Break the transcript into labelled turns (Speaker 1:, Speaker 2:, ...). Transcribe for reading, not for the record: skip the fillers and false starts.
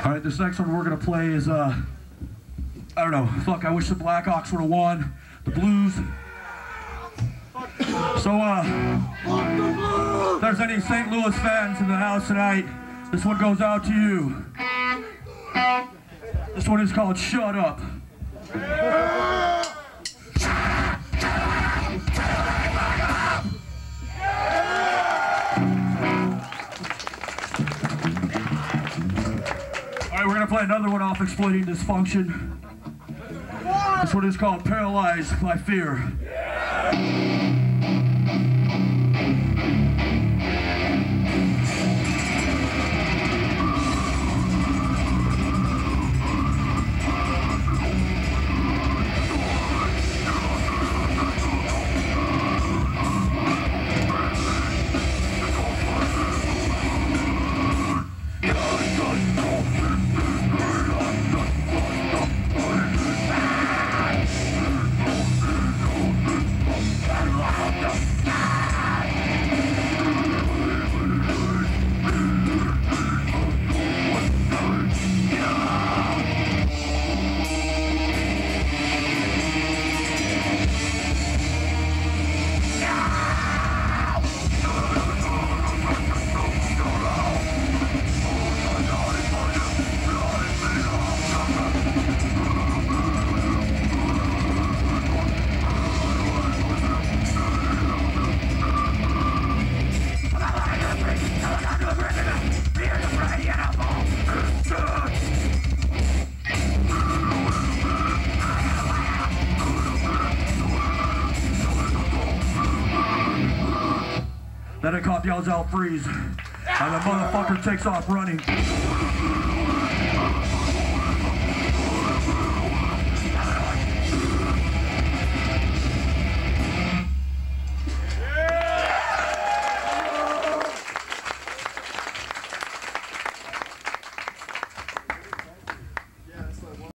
Speaker 1: Alright, this next one we're gonna play is, I don't know, fuck, I wish the Blackhawks would have won. The Blues. So, if there's any St. Louis fans in the house tonight, this one goes out to you. This one is called Shut Up. Alright, we're gonna play another one off Exploiting Dysfunction. This one is called Paralyzed by Fear. Then a cop yells out, freeze, and the motherfucker takes off running.